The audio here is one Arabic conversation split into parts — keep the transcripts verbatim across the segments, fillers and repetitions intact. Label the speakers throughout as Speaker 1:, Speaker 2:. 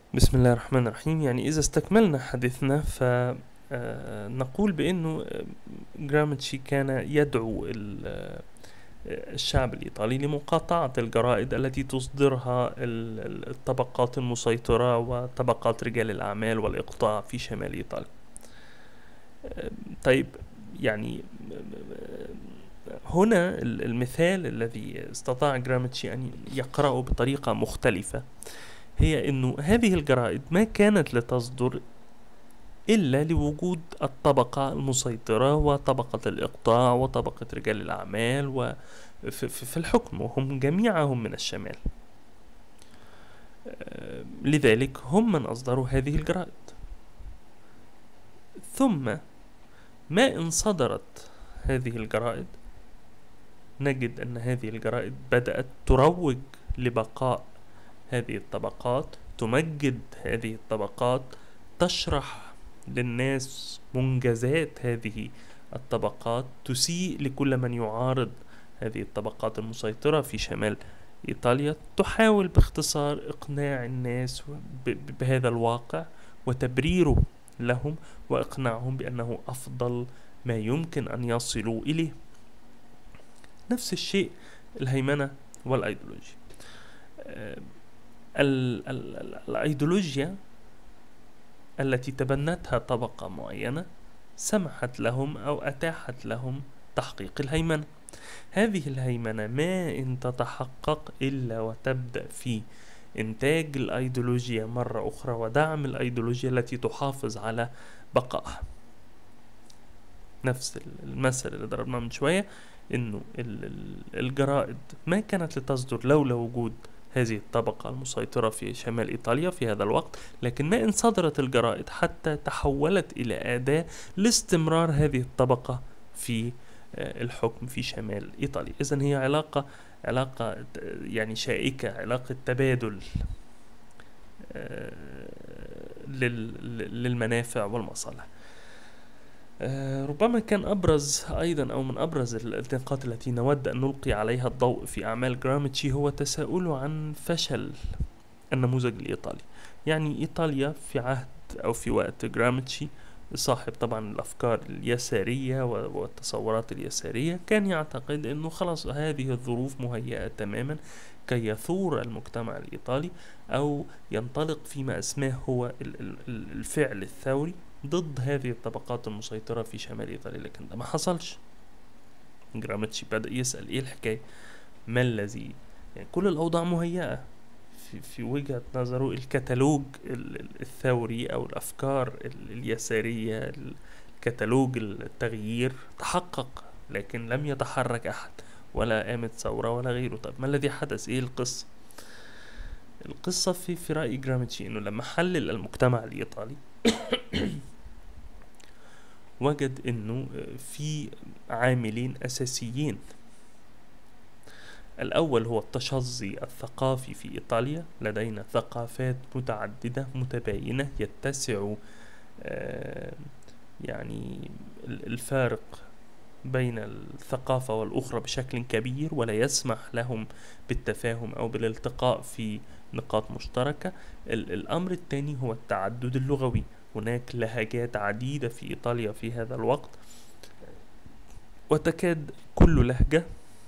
Speaker 1: بسم الله الرحمن الرحيم. يعني إذا استكملنا حديثنا فنقول بأنه جرامتشي كان يدعو ال- آه، الشعب الإيطالي لمقاطعة الجرائد التي تصدرها ال- ال- الطبقات المسيطرة وطبقات رجال الأعمال والإقطاع في شمال إيطاليا. طيب، يعني هنا ال- المثال الذي استطاع جرامتشي أن يقرأه بطريقة مختلفة هي أنه هذه الجرائد ما كانت لتصدر إلا لوجود الطبقة المسيطرة وطبقة الإقطاع وطبقة رجال الأعمال وفي في الحكم، وهم جميعهم من الشمال. آه، لذلك هم من أصدروا هذه الجرائد. ثم ما إن صدرت هذه الجرائد نجد أن هذه الجرائد بدأت تروج لبقاء هذه الطبقات، تمجد هذه الطبقات، تشرح للناس منجزات هذه الطبقات، تسيء لكل من يعارض هذه الطبقات المسيطرة في شمال إيطاليا، تحاول باختصار إقناع الناس بهذا الواقع وتبريره لهم وإقناعهم بأنه أفضل ما يمكن أن يصلوا إليه. نفس الشيء الهيمنة والأيديولوجيا. ال- ال- ال- الأيديولوجيا التي تبنتها طبقة معينة سمحت لهم أو أتاحت لهم تحقيق الهيمنة. هذه الهيمنة ما إن تتحقق إلا وتبدأ في إنتاج الأيديولوجيا مرة أخرى ودعم الأيديولوجيا التي تحافظ على بقائها. نفس المثل اللي ضربناه من شوية، إنه الجرائد ما كانت لتصدر لولا وجود هذه الطبقة المسيطرة في شمال إيطاليا في هذا الوقت، لكن ما إن صدرت الجرائد حتى تحولت إلى أداة لاستمرار هذه الطبقة في الحكم في شمال إيطاليا. إذن هي علاقة علاقة يعني شائكة، علاقة تبادل للمنافع والمصالح. ربما كان أبرز أيضا أو من أبرز النقاط التي نود أن نلقي عليها الضوء في أعمال جرامتشي هو تساؤله عن فشل النموذج الإيطالي. يعني إيطاليا في عهد أو في وقت جرامتشي صاحب طبعا الأفكار اليسارية والتصورات اليسارية كان يعتقد أنه خلاص هذه الظروف مهيئة تماما كي يثور المجتمع الإيطالي أو ينطلق فيما اسمه هو الفعل الثوري ضد هذه الطبقات المسيطرة في شمال إيطاليا. لكن ده ما حصلش. جرامتشي بدأ يسأل إيه الحكاية، ما الذي يعني كل الأوضاع مهيئة في, في وجهة نظره. الكتالوج الثوري أو الأفكار اليسارية، الكتالوج التغيير تحقق، لكن لم يتحرك أحد ولا قامت ثورة ولا غيره. طب ما الذي حدث؟ إيه القصة؟ القصة في في رأي جرامتشي إنه لما حلل المجتمع الإيطالي وجد إنه في عاملين أساسيين. الأول هو التشظي الثقافي في إيطاليا. لدينا ثقافات متعددة متباينة، يتسع يعني الفارق بين الثقافة والأخرى بشكل كبير ولا يسمح لهم بالتفاهم أو بالالتقاء في نقاط مشتركة. الأمر الثاني هو التعدد اللغوي. هناك لهجات عديدة في إيطاليا في هذا الوقت، وتكاد كل لهجة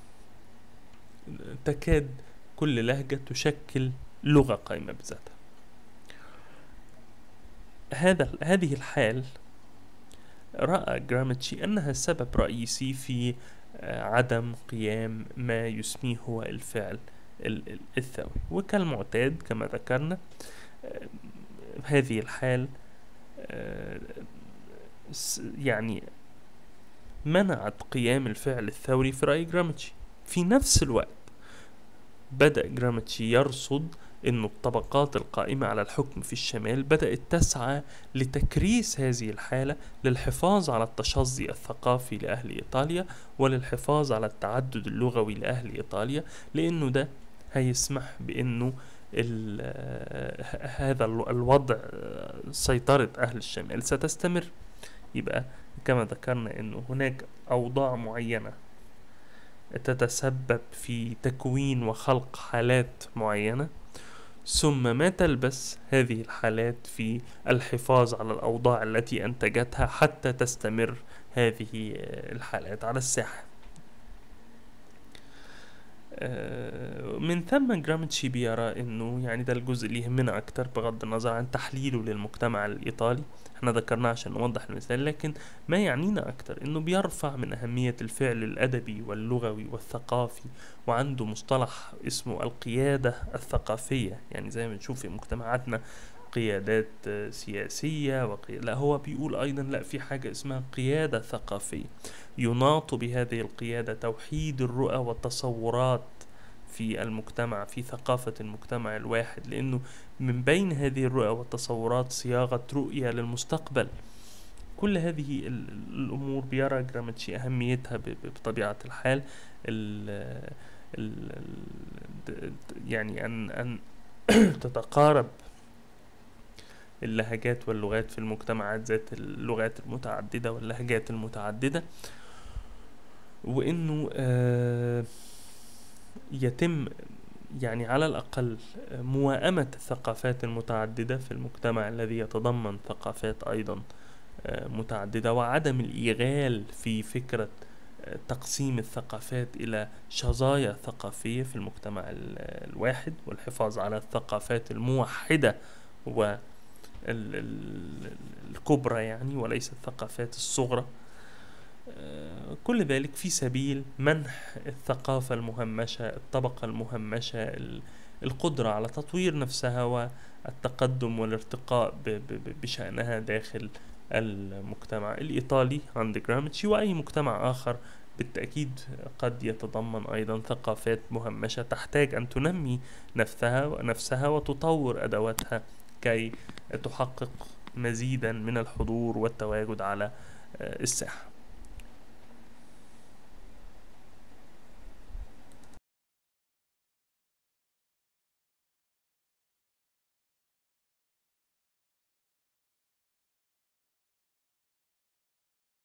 Speaker 1: تكاد كل لهجة تشكل لغة قائمة بذاتها. هذا هذه الحال رأى جرامتشي أنها سبب رئيسي في عدم قيام ما يسميه هو الفعل الثوري. وكالمعتاد كما ذكرنا هذه الحال يعني منعت قيام الفعل الثوري في رأي جرامتشي. في نفس الوقت بدأ جرامتشي يرصد أن الطبقات القائمة على الحكم في الشمال بدأت تسعى لتكريس هذه الحالة للحفاظ على التشظي الثقافي لأهل إيطاليا وللحفاظ على التعدد اللغوي لأهل إيطاليا، لأنه ده هيسمح بأنه هذا الوضع سيطرة أهل الشمال ستستمر. يبقى كما ذكرنا أنه هناك أوضاع معينة تتسبب في تكوين وخلق حالات معينة، ثم ما تلبس هذه الحالات في الحفاظ على الأوضاع التي أنتجتها حتى تستمر هذه الحالات على الساحة. من ثم جرامتشي بيرى انه يعني ده الجزء اللي يهمنا اكتر بغض النظر عن تحليله للمجتمع الايطالي، احنا ذكرناه عشان نوضح المثال، لكن ما يعنينا اكتر انه بيرفع من اهمية الفعل الادبي واللغوي والثقافي، وعنده مصطلح اسمه القيادة الثقافية. يعني زي ما نشوف في مجتمعاتنا قيادات سياسية وقي... لا، هو بيقول ايضا لا، في حاجة اسمها قيادة ثقافية، يناط بهذه القيادة توحيد الرؤى والتصورات في المجتمع، في ثقافة المجتمع الواحد، لأنه من بين هذه الرؤى والتصورات صياغة رؤية للمستقبل. كل هذه الأمور بيرى جرامتشي أهميتها بطبيعة الحال. ال ال يعني أن أن تتقارب اللهجات واللغات في المجتمعات ذات اللغات المتعددة واللهجات المتعددة، وإنه آه يتم يعني على الأقل موائمة الثقافات المتعددة في المجتمع الذي يتضمن ثقافات أيضا متعددة، وعدم الإيغال في فكرة تقسيم الثقافات إلى شظايا ثقافية في المجتمع الواحد، والحفاظ على الثقافات الموحدة والكبرى يعني، وليس الثقافات الصغرى. كل ذلك في سبيل منح الثقافة المهمشة، الطبقة المهمشة، القدرة على تطوير نفسها والتقدم والارتقاء بشأنها داخل المجتمع الإيطالي عند جرامتشي، وأي مجتمع آخر بالتأكيد قد يتضمن أيضا ثقافات مهمشة تحتاج أن تنمي نفسها ونفسها وتطور أدواتها كي تحقق مزيدا من الحضور والتواجد على الساحة.